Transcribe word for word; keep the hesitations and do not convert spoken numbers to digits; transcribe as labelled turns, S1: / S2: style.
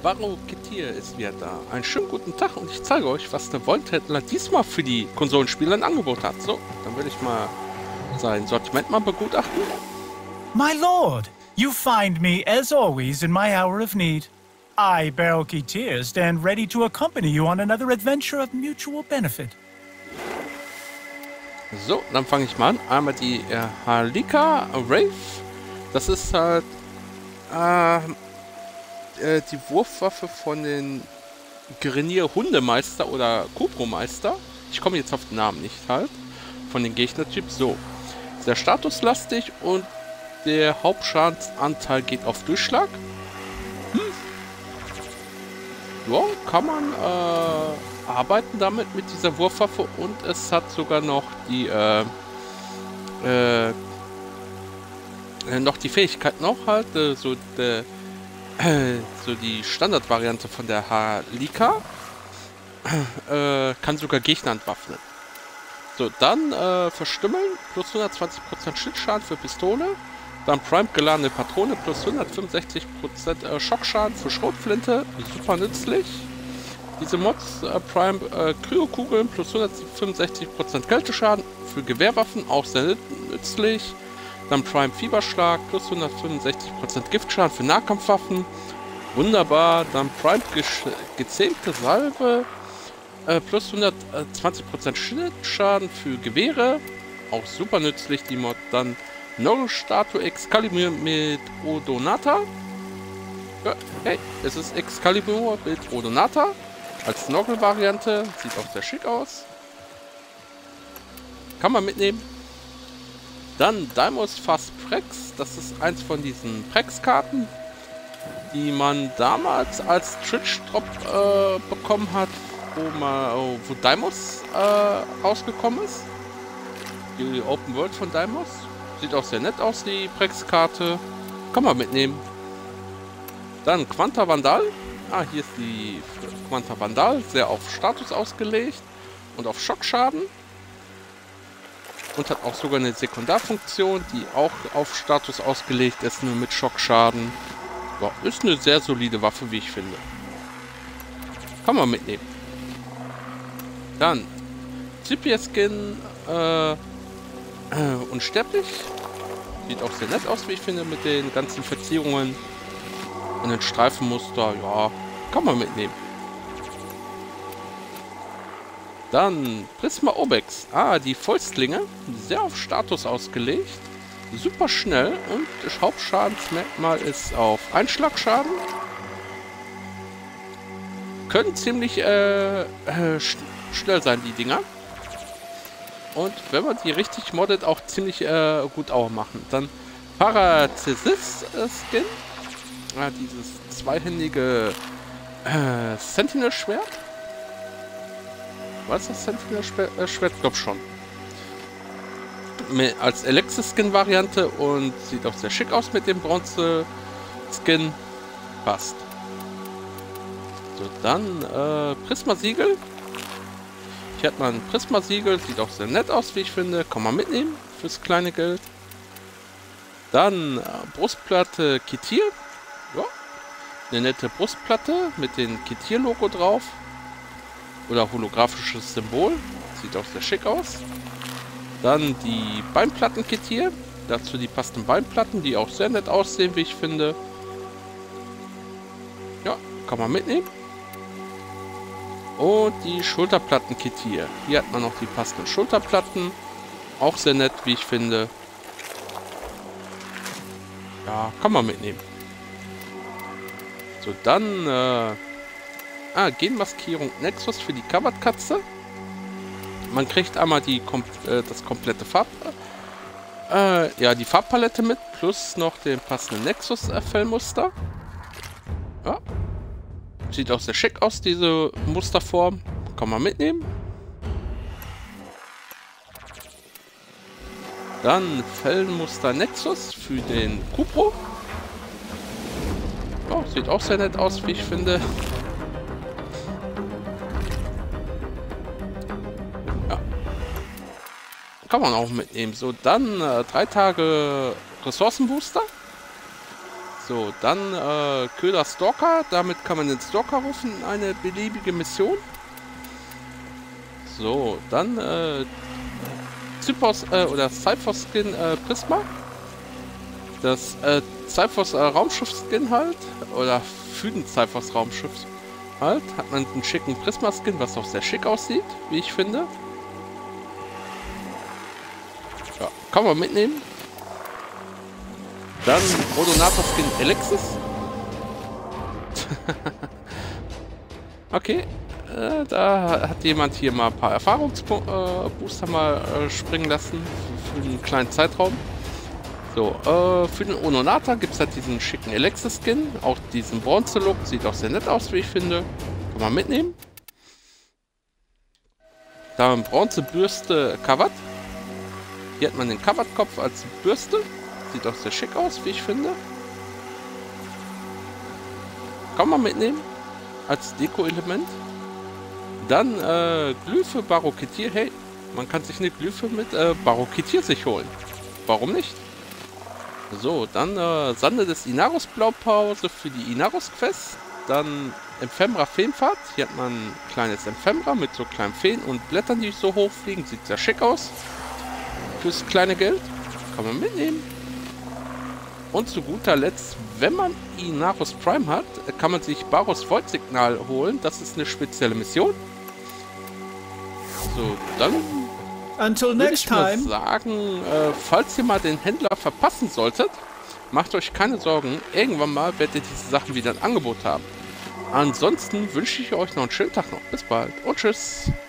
S1: Barrow Getir ist wieder da. Einen schönen guten Tag und ich zeige euch, was der Volt-Händler diesmal für die Konsolenspieler ein Angebot hat. So, dann will ich mal sein Sortiment mal begutachten.
S2: My lord, you find me as always in my hour of need. I, Barrow Getir, stand ready to accompany you on another adventure of mutual benefit.
S1: So, dann fange ich mal an. Einmal die äh, Halika Wraith. Das ist halt äh, äh, die Wurfwaffe von den Grenier Hundemeister oder Kubromeister. Ich komme jetzt auf den Namen nicht halt. Von den Gegnertyps. So. Sehr statuslastig und der Hauptschadensanteil geht auf Durchschlag. Hm. Ja, kann man äh, arbeiten damit mit dieser Wurfwaffe und es hat sogar noch die äh, äh, noch die Fähigkeit noch halt äh, so de, äh, so die Standardvariante von der Halika äh, kann sogar Gegner entwaffnen. So, dann äh, verstümmeln, plus hundertzwanzig Prozent Schildschaden für Pistole. Dann Prime geladene Patrone, plus hundertfünfundsechzig Prozent äh, Schockschaden für Schrotflinte. Super nützlich. Diese Mods, äh, Prime äh, Kryokugeln, plus hundertfünfundsechzig Prozent Kälteschaden für Gewehrwaffen, auch sehr nützlich. Dann Prime Fieberschlag, plus hundertfünfundsechzig Prozent Giftschaden für Nahkampfwaffen. Wunderbar. Dann Prime gezähmte Salve. Äh, plus hundertzwanzig Prozent Schildschaden für Gewehre. Auch super nützlich, die Mod. Dann Noggle-Statue Excalibur mit Odonata. Ja, hey, es ist Excalibur mit Odonata. Als Noggle-Variante. Sieht auch sehr schick aus. Kann man mitnehmen. Dann Daimos Fast Prex. Das ist eins von diesen Prex-Karten, die man damals als Twitch-Drop äh, bekommen hat, wo, mal, wo Daimos äh, rausgekommen ist. Die Open World von Daimos. Sieht auch sehr nett aus, die Prex-Karte. Kann man mitnehmen. Dann Quanta Vandal. Ah, hier ist die Quanta Vandal. Sehr auf Status ausgelegt. Und auf Schockschaden. Und hat auch sogar eine Sekundarfunktion, die auch auf Status ausgelegt ist, nur mit Schockschaden. Ja, ist eine sehr solide Waffe, wie ich finde. Kann man mitnehmen. Dann Zipier-Skin äh, äh, unsterblich. Sieht auch sehr nett aus, wie ich finde, mit den ganzen Verzierungen und den Streifenmuster. Ja, kann man mitnehmen. Dann Prisma Obex. Ah, die Fäustlinge. Sehr auf Status ausgelegt. Super schnell und das Hauptschadensmerkmal ist auf Einschlagschaden. Können ziemlich äh, äh, sch schnell sein, die Dinger. Und wenn man die richtig moddet, auch ziemlich äh, gut auch machen. Dann Paracesis-Skin. Ah, dieses zweihändige äh, Sentinel-Schwert. Was ist das Sentinel-Schwert? Ich glaube schon. Mit, als Alexis-Skin-Variante und sieht auch sehr schick aus mit dem Bronze-Skin. Passt. So, dann äh, Prisma-Siegel. Hier hat man ein Prisma-Siegel. Sieht auch sehr nett aus, wie ich finde. Kann man mitnehmen fürs kleine Geld. Dann äh, Brustplatte Getir. Ja. Eine nette Brustplatte mit dem Getir-Logo drauf. Oder holographisches Symbol. Sieht auch sehr schick aus. Dann die Beinplatten Getir. Dazu die passenden Beinplatten, die auch sehr nett aussehen, wie ich finde. Ja, kann man mitnehmen. Und die Schulterplatten Getir. Hier hat man noch die passenden Schulterplatten. Auch sehr nett, wie ich finde. Ja, kann man mitnehmen. So, dann äh, Ah, Genmaskierung Nexus für die Covered-Katze. Man kriegt einmal die kom äh, das komplette Farb... Äh, ja, die Farbpalette mit, plus noch den passenden Nexus-Fellmuster. Ja. Sieht auch sehr schick aus, diese Musterform. Kann man mitnehmen. Dann Fellmuster Nexus für den Kupro. Oh, sieht auch sehr nett aus, wie ich finde. Kann man auch mitnehmen. So, dann äh, drei Tage Ressourcenbooster. So, dann äh, Köder Stalker. Damit kann man den Stalker rufen. Eine beliebige Mission. So, dann äh, Cyphos äh, oder Cyphos Skin äh, Prisma. Das äh, Cyphos äh, Raumschiff Skin halt. Oder für den Cyphos Raumschiff halt. Hat man einen schicken Prisma Skin, was auch sehr schick aussieht, wie ich finde. Ja, kann man mitnehmen. Dann Odonator Skin Alexis. Okay. Äh, da hat jemand hier mal ein paar Erfahrungsbooster mal äh, springen lassen. Für einen kleinen Zeitraum. So, äh, für den Ononata gibt es halt diesen schicken Alexis Skin. Auch diesen Bronze-Look. Sieht auch sehr nett aus, wie ich finde. Kann man mitnehmen. Dann Bronze-Bürste Kavat. Hier hat man den Kavat-Kopf als Bürste. Sieht auch sehr schick aus, wie ich finde. Kann man mitnehmen. Als Deko-Element. Dann äh, Glyphe Barocketier. Hey, man kann sich eine Glyphe mit äh, Barocketier sich holen. Warum nicht? So, dann äh, Sande des Inarus Blaupause für die Inarus Quest. Dann Ephemera Feenfahrt. Hier hat man ein kleines Ephemera mit so kleinen Feen und Blättern, die so hochfliegen. Sieht sehr schick aus. Fürs kleine Geld. Kann man mitnehmen. Und zu guter Letzt, wenn man Inarus Prime hat, kann man sich Baros Void-Signal holen. Das ist eine spezielle Mission. So, dann
S2: Until
S1: würde
S2: next
S1: ich mal
S2: time.
S1: sagen, äh, falls ihr mal den Händler verpassen solltet, macht euch keine Sorgen. Irgendwann mal werdet ihr diese Sachen wieder ein Angebot haben. Ansonsten wünsche ich euch noch einen schönen Tag noch. Bis bald und tschüss.